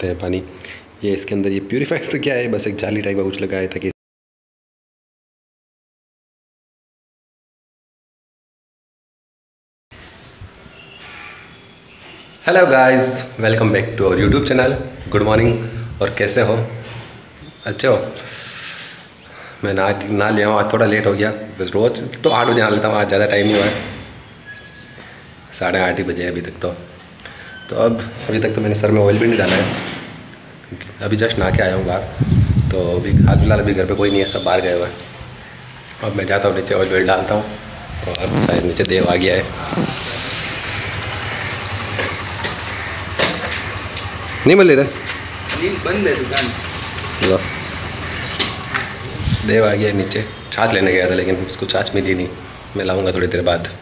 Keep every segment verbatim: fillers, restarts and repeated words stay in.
सकते हैं पानी। ये इसके अंदर ये प्यूरीफायर तो क्या है, बस एक जाली टाइप का कुछ लगा है ताकि hello guys, welcome back to our YouTube channel. Good morning. और कैसे हो? अच्छे हो? मैं ना ना लिया हूँ, आज थोड़ा लेट हो गया। रोज़ तो आठ बजे नहा लेता हूँ, आज ज़्यादा टाइम नहीं हुआ है, साढ़े आठ ही बजे अभी तक। तो तो अब अभी तक तो मैंने सर में ऑयल भी नहीं डाला है, अभी जस्ट नहा के आया हूँ बाहर। तो अभी हाल फिलहाल अभी घर पे कोई नहीं है, सब बाहर गए हुए हैं। अब मैं जाता हूँ नीचे, ऑयल ऑयल डालता हूँ और शायद नीचे देव आ गया है। नहीं मिल रहा, बंद है दुकान। लो देव आ गया नीचे, छाछ लेने गया था लेकिन उसको छाछ मिली नहीं, मैं लाऊंगा थोड़ी देर बाद।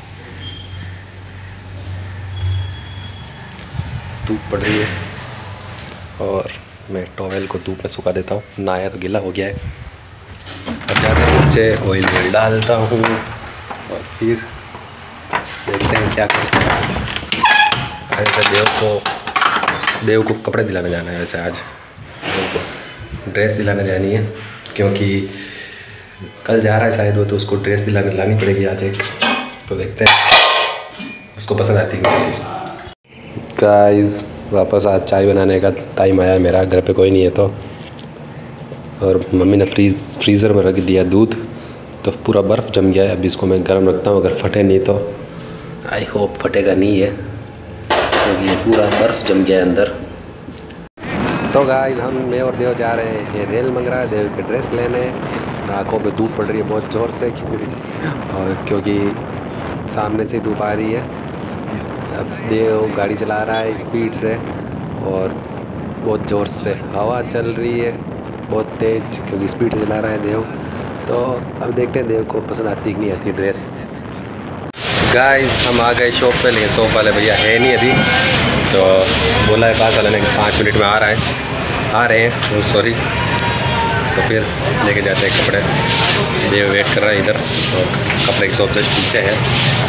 धूप पड़ रही है और मैं टॉवेल को धूप में सुखा देता हूँ, नहाया तो गीला हो गया है। अब जाते हैं नीचे, ऑयल ऑयल डालता हूँ और फिर देखते हैं क्या करते हैं आज। आज से देव को देव को कपड़े दिलाने जाना है। वैसे आज देव को ड्रेस दिलाने जानी है, क्योंकि कल जा रहा है शायद वो, तो उसको ड्रेस दिलाने लानी पड़ेगी आज एक। तो देखते हैं उसको पसंद आती है नहीं। गाइस, वापस आज चाय बनाने का टाइम आया है मेरा, घर पे कोई नहीं है तो। और मम्मी ने फ्रीज फ्रीज़र में रख दिया दूध, तो पूरा बर्फ़ जम गया है। अभी इसको मैं गर्म रखता हूँ, अगर फटे नहीं तो। आई होप फटेगा नहीं है, क्योंकि ये पूरा बर्फ़ जम गया है अंदर। तो गाइस, हम मैं और देव जा रहे हैं रेल मंगरा देव के ड्रेस लेने। आँखों पे धूप पड़ रही है बहुत ज़ोर से और क्योंकि सामने से धूप आ रही है। अब देव गाड़ी चला रहा है स्पीड से और बहुत ज़ोर से हवा चल रही है बहुत तेज़, क्योंकि स्पीड से चला रहा है देव। तो अब देखते हैं देव को पसंद आती कि नहीं आती ड्रेस। गाइस, हम आ गए शॉप पे, लेकिन शॉप वाले भैया है नहीं अभी, तो बोला है पास वाले ने पाँच मिनट में आ रहा है आ रहे हैं सॉरी। तो फिर लेके जाते हैं कपड़े। देव वेट कर रहा है इधर, और कपड़े की शॉप जस्ट पीछे है।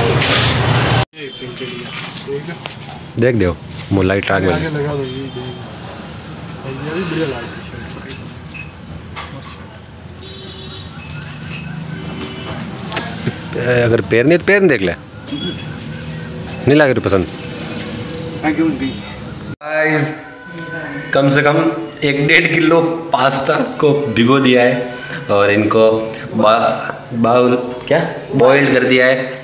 देख देव वो लाइट आग में अगर पैर नहीं तो पैर नहीं देख ले, नहीं लगे तो पसंद। गाइस, कम से कम एक डेढ़ किलो पास्ता को भिगो दिया है और इनको बा, बाउल क्या बॉइल्ड कर दिया है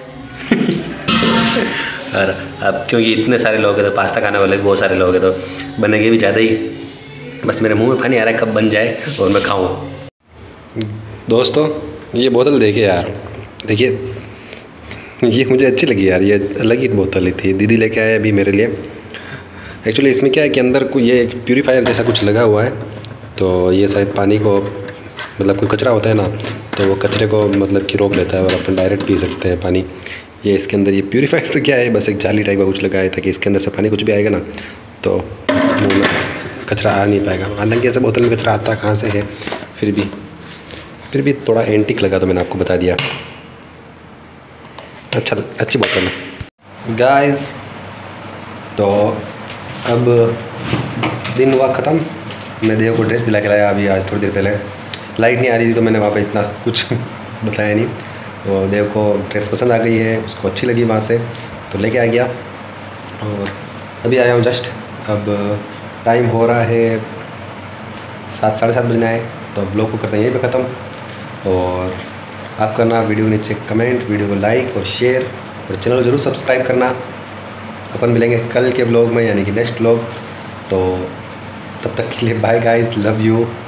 और अब क्योंकि इतने सारे लोग हैं तो पास्ता खाने वाले बहुत सारे लोग हैं, तो बनेंगे भी ज़्यादा ही। बस मेरे मुंह में पानी आ रहा है, कब बन जाए और मैं खाऊं। दोस्तों, ये बोतल देखिए यार, देखिए ये मुझे अच्छी लगी यार, ये अलग ही बोतल थी, दीदी लेके आए अभी मेरे लिए। एक्चुअली इसमें क्या है कि अंदर कोई ये प्यूरीफायर जैसा कुछ लगा हुआ है, तो ये शायद पानी को, मतलब कोई कचरा होता है ना, तो वो कचरे को मतलब कि रोक लेता है और अपन डायरेक्ट पी सकते हैं पानी। ये इसके अंदर ये प्यूरीफायर तो क्या है, बस एक जाली टाइप का कुछ लगा है ताकि इसके अंदर से पानी कुछ भी आएगा ना तो मुँह में कचरा आ नहीं पाएगा। हालांकि ऐसे बोतल में कचरा आता कहाँ से है, फिर भी फिर भी थोड़ा एंटिक लगा तो मैंने आपको बता दिया। अच्छा, अच्छी बोतल है गाइस। तो अब दिन हुआ ख़त्म, मैं देव को ड्रेस दिला के लाया अभी आज थोड़ी देर पहले। लाइट नहीं आ रही थी तो मैंने वहाँ पे इतना कुछ बताया नहीं। तो देव को ड्रेस पसंद आ गई है, उसको अच्छी लगी वहाँ से, तो लेके आ गया। और अभी आया हूँ जस्ट, अब टाइम हो रहा है सात साढ़े सात बजने आए, तो ब्लॉग को करना यहीं पे ख़त्म। और आप करना वीडियो के नीचे कमेंट, वीडियो को लाइक और शेयर, और चैनल को ज़रूर सब्सक्राइब करना। अपन मिलेंगे कल के ब्लॉग में, यानी कि नेक्स्ट ब्लॉग। तो तब तक के लिए बाय गाइस, लव यू।